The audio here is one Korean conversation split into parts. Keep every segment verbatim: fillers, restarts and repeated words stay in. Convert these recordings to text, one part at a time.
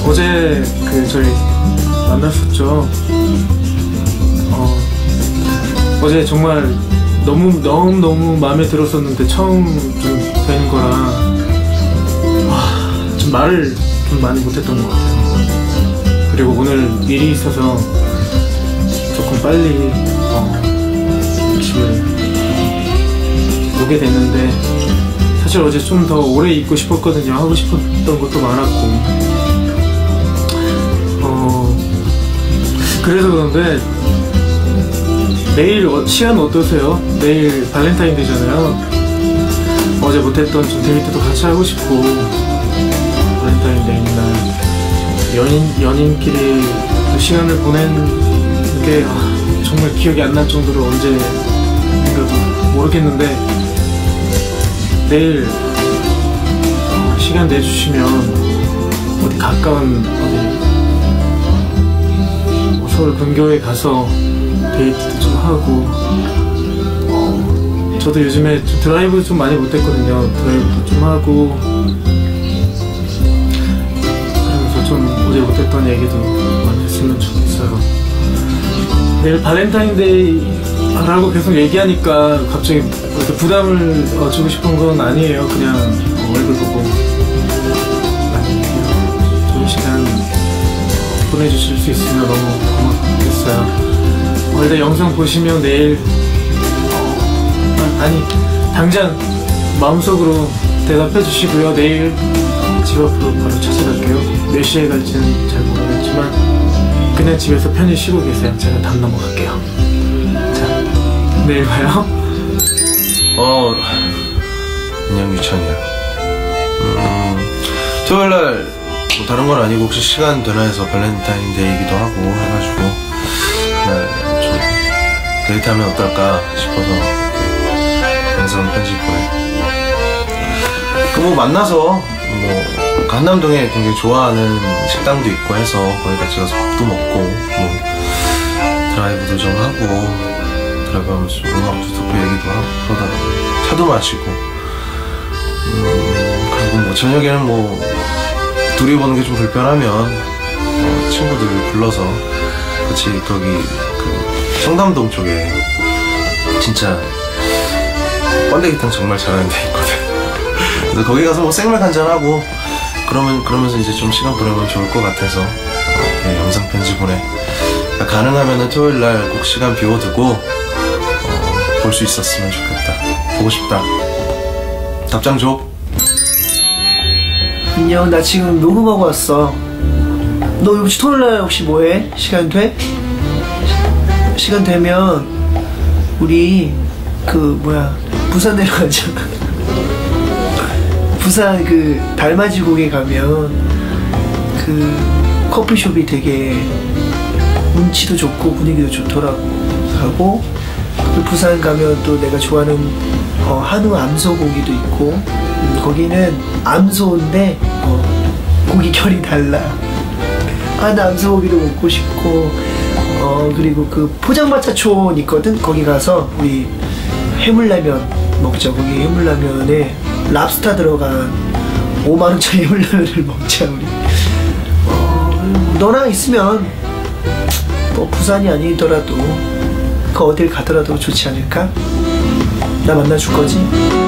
어제 그 저희 만났었죠. 어, 어제 정말 너무 너무 너무 마음에 들었었는데 처음 좀 뵈는 거라 아, 좀 말을 좀 많이 못했던 것 같아요. 그리고 오늘 일이 있어서 조금 빨리 어, 집에 오게 됐는데 사실 어제 좀 더 오래 있고 싶었거든요. 하고 싶었던 것도 많았고 어, 그래서 그런데 내일 어, 시간 어떠세요? 내일 발렌타인데이잖아요. 어제 못했던 좀 데이트도 같이 하고 싶고 발렌타인데이 날 연인, 연인끼리 또 시간을 보낸 게 아, 정말 기억이 안 날 정도로 언제인가도 모르겠는데 내일 어, 시간 내주시면 어디 가까운 어디 뭐 서울 근교에 가서 데이트도 좀 하고 어, 저도 요즘에 좀 드라이브 좀 많이 못했거든요. 드라이브도 좀 하고 그러면서 좀 어제 못했던 얘기도 많이 했으면 좋겠어요. 내일 발렌타인데이라고 계속 얘기하니까 갑자기 부담을 어, 주고 싶은 건 아니에요. 그냥 어, 얼굴 보고 많이 그냥 좋은 시간 어, 보내주실 수 있으면 너무 고맙겠어요. 어, 일단 영상 보시면 내일 어, 아, 아니 당장 마음속으로 대답해 주시고요. 내일 집 앞으로 바로 찾아갈게요. 몇 시에 갈지는 잘 모르겠지만 그냥 집에서 편히 쉬고 계세요. 제가 담 넘어갈게요. 자, 내일 봐요. 어, 안녕 유찬이야. 음, 토요일날 뭐 다른 건 아니고 혹시 시간 되나 해서 발렌타인데이이기도 하고 해가지고 그날 좀 데이트하면 어떨까 싶어서 영상 편지 보내. 그 뭐 만나서 뭐 강남동에 굉장히 좋아하는 식당도 있고 해서 거기 같이 가서 밥도 먹고 뭐 드라이브도 좀 하고 드라이브 하면서 음악도 듣고 얘기도 하고 그러다가 차도 마시고 음 그리고 뭐 저녁에는 뭐 둘이 보는 게 좀 불편하면 어 친구들을 불러서 같이 거기 그 청담동 쪽에 진짜 번데기탕 정말 잘하는 데 있거든. 그래서 거기 가서 뭐 생맥 한잔하고 그러면, 그러면서 이제 좀 시간 보내면 좋을 것 같아서 어, 영상 편지 보내. 그러니까 가능하면은 토요일날 꼭 시간 비워두고 어, 볼 수 있었으면 좋겠다. 보고 싶다. 답장 줘. 안녕, 나 지금 녹음하고 왔어. 너 혹시 토요일날 혹시 뭐해? 시간 돼? 시간 되면 우리 그 뭐야 부산 내려가자. 부산 그 달맞이 고개 가면 그 커피숍이 되게 운치도 좋고 분위기도 좋더라고 하고 그 부산 가면 또 내가 좋아하는 어, 한우 암소 고기도 있고 음, 거기는 암소인데 어, 고기 결이 달라. 한우 암소 고기도 먹고 싶고 어 그리고 그 포장마차촌 있거든. 거기 가서 우리 해물라면 먹자. 거기 해물라면에 랍스타 들어간 오만 원짜리 해물라면을 먹자 우리. 어, 너랑 있으면 뭐 부산이 아니더라도 그 어딜 가더라도 좋지 않을까? 나 만나줄 거지?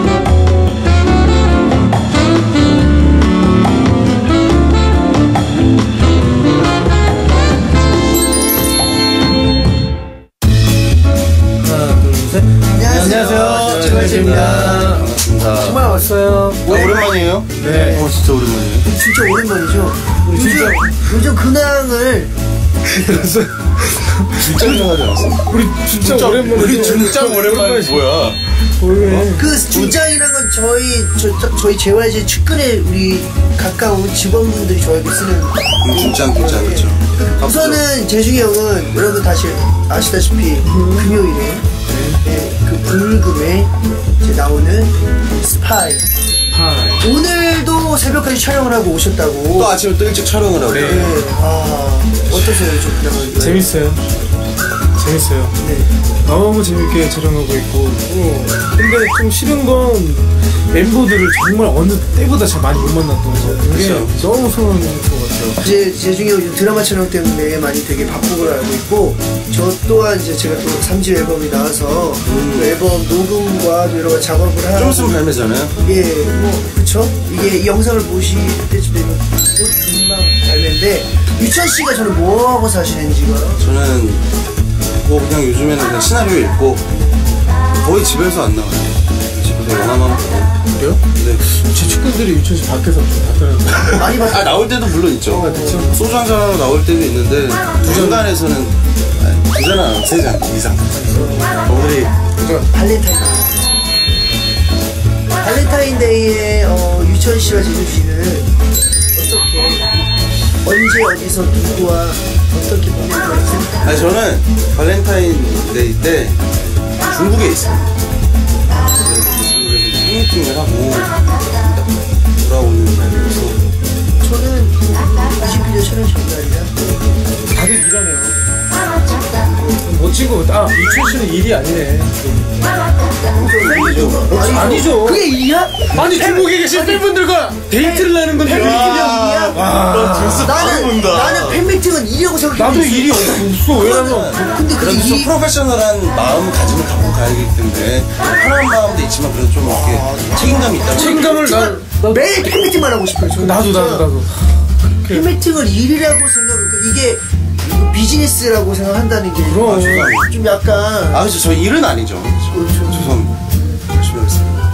하나 둘 셋. 안녕하세요. 최관식입니다. 정말 왔어요. 아, 오랜만이에요? 네. 어 진짜 오랜만이에요. 진짜 오랜만이죠? 우리 요즘, 요즘 근황을 진짜 오랜만이 않았어? 우리 진짜, 진짜 오랜만에 우리 진짜 오랜만이 뭐야? 왜? 그 중장이라는 건 저희 저, 저희 제이와이지 측근의 우리 가까운 직원분들이 저에게 쓰는 중장 중장 그렇죠. 우선은 재중이 형은 여러분 다시 아시다시피 음. 금요일에 네, 그 불금에 이제 나오는 스파이. 스파이. 오늘도 새벽까지 촬영을 하고 오셨다고. 또 아침에 또 일찍 촬영을 하고. 네. 아 어떠세요, 좀 그냥. 재밌어요. 재밌어요. 네. 너무 재밌게 촬영하고 있고. 근데 좀 싫은 건 멤버들을 정말 어느 때보다 잘 많이 못 만났던 거. 그게 너무 서운한 것 같아요. 것 같아요. 이제 재중이 요즘 드라마 촬영 때문에 많이 되게 바쁜 걸 알고 있고, 저 또한 이제 제가 또 삼 집 앨범이 나와서 음. 그 앨범 녹음과 여러 가지 작업을 하고. 좀 있으면 발매잖아요. 예, 뭐 그쵸? 이게 이 영상을 보실 때쯤 되면 곧 금방 발매인데, 유천 씨가 저는 뭐 하고 사시는지가. 저는 뭐 그냥 요즘에는 그냥 시나리오 읽고 거의 집에서 안 나와요. 집에서 영화만 보고. 그래요? 근데 제 친구들이 유천 씨 밖에서 좀 봤더라고요. 많이 봤어요. 아, 나올 때도 물론 있죠. 아, 그쵸? 소주 한 잔하러 나올 때도 있는데 두 중간에서는 두 잔, 세 잔 이상. 오늘이 발렌타인. 발렌타인데이에 어, 유천 씨와 재중 씨는 어떻게, 언제, 어디서, 누구와 어떻게 보내는 거였어요? 아니 저는 발렌타인데이 때 중국에 있어요. 중국에서 팬미팅을 하고 돌아오는 날이어서. 저는 뮤직비디오 촬영 전날이라. 다들 일하네요. 멋진 거 같아. 아, 유천 씨는 일이 아니네. 아니죠. 아니죠. 그게 일이야? 아니, 중국에 계신 팬분들과 데이트를 하는 건데. 일이야? 나는, 나는 팬미팅은 일이라고 생각해. 나도 일이 없어. 왜냐면. 근데 그게 그래도 좀 일. 프로페셔널한 마음을 가지면 갖고 가야 되기 때문에 편한 마음도 있지만 그래도 좀 이렇게 책임감이 있다. 책임감을 난. 나, 매일 팬미팅만 하고 싶어요. 저는 나도, 진짜. 나도, 나도. 팬미팅을 일이라고 생각을, 이게 비즈니스라고 생각한다는 게 그럼. 좀 약간 아 그렇죠. 저 일은 아니죠. 그렇죠. 죄송합니다. 열심히 하겠습니다.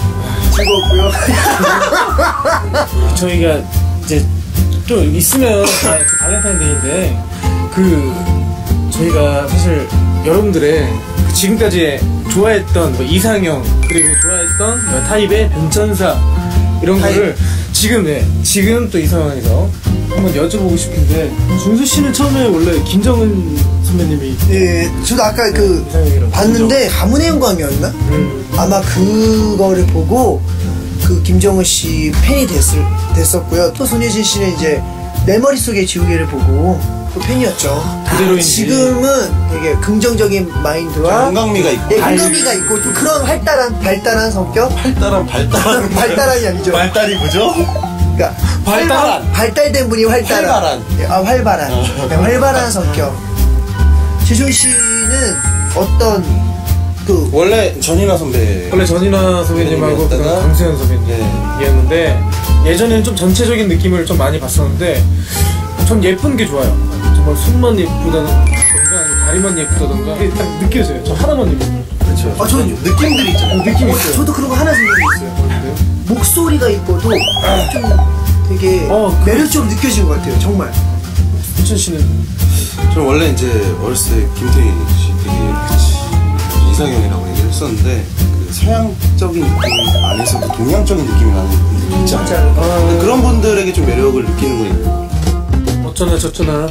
즐거웠고요. 저희가 이제 좀 있으면 아, 그 발렌타인데이인데 그 저희가 사실 여러분들의 그 지금까지 좋아했던 뭐 이상형 그리고 좋아했던 뭐 타입의 변천사 이런 타입. 거를 지금 네, 지금 또 이 상황에서 한번 여쭤보고 싶은데 준수 씨는 처음에 원래 김정은 선배님이 예, 저도 아까 그 이상형이라고 봤는데 가문의 영광이었나? 음. 아마 그거를 보고 그 김정은 씨 팬이 됐을, 됐었고요. 또 손예진 씨는 이제 내 머릿속의 지우개를 보고 또 팬이었죠. 그대로인지. 지금은 되게 긍정적인 마인드와 건강미가 있고 예, 건강미가 있고 또 그런 활달한 발달한 성격. 발달한 발달한 발달한이 아니죠. 발달이 뭐죠? 그러니까 발달한. 발달된 분이 활달한. 활발한. 예, 아 활발한. 네, 활발한 성격. 재중 씨는 어떤 그 원래 전인아 선배. 원래 전인아 선배님하고 그 선배님이었다가 강수현 선배님이었는데 예전에는 좀 전체적인 느낌을 좀 많이 봤었는데 전 예쁜 게 좋아요. 정말 손만 예쁘다던가 아니면 다리만 예쁘다던가 이게 딱 느껴져요. 저 하나만 예쁘고 그렇죠. 아, 저는 느낌들이 있잖아요. 느낌이 어, 있어요. 저도 그런 거 하나 생각이 있어요. 목소리가 이뻐도 좀 되게 어, 그- 매력적으로 느껴지는 것 같아요. 정말. 유천 씨는 저는 원래 이제 어렸을 때 김태희 씨 되게 이상형이라고 얘기를 했었는데 그 서양적인 느낌 안에서도 동양적인 느낌이 나는 분들이 있지 진짜. 않아요? 아, 그런 분들에게 좀 매력을 느끼는 거예요. 어쩌나 저쩌나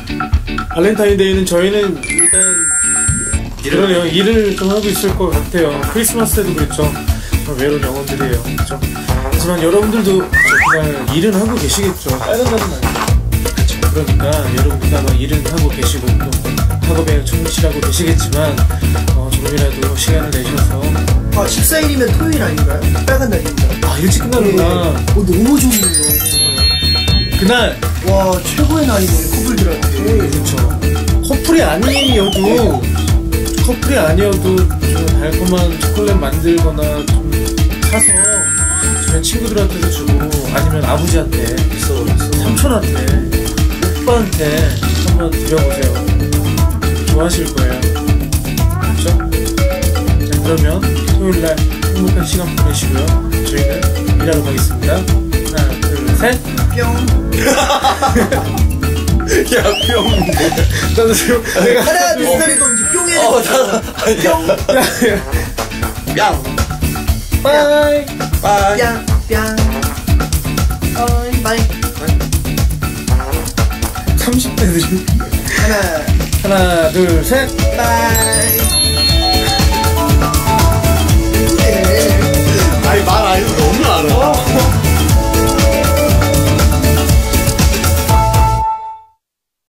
발렌타인데이는 저희는 일단 그러네요. 일을 좀 하고 있을 것 같아요. 크리스마스 때도 그랬죠. 외로운 영혼들이에요. 그렇죠? 하지만 여러분들도 그날 일은 하고 계시겠죠. 빨간 날은 아니죠. 그러니까 여러분들도 아마 일은 하고 계시고 또 학업에 충실하고 계시겠지만 어, 조금이라도 시간을 내셔서 아, 십사일이면 토요일 아닌가요? 빨간 날입니다. 아 일찍 끝나는구나. 어, 너무 좋네요. 그날 와, 최고의 날이네요. 커플들한테. 그렇죠. 커플이 아니어도 커플이 아니어도 좀 달콤한 초콜릿 만들거나 좀 사서 저희 친구들한테도 주고 아니면 아버지한테 있어 있어. 삼촌한테 오빠한테 한번 드려보세요. 좋아하실 거예요. 그렇죠? 자, 그러면 토요일날 행복한 시간 보내시고요. 저희는 일하러 가겠습니다. 하나 둘 셋. 뿅. 야 뿅. 나도 지금 내가 하나, 둘, 셋, 이거 이제 뿅에. 어, 나, 뿅. 야, 빠이. 빠이. 뿅. 뿅. 어이, 바이. 삼십 대들이 하나, 하나 둘 셋. 바이. 아니 말 안 해도 너무 알아.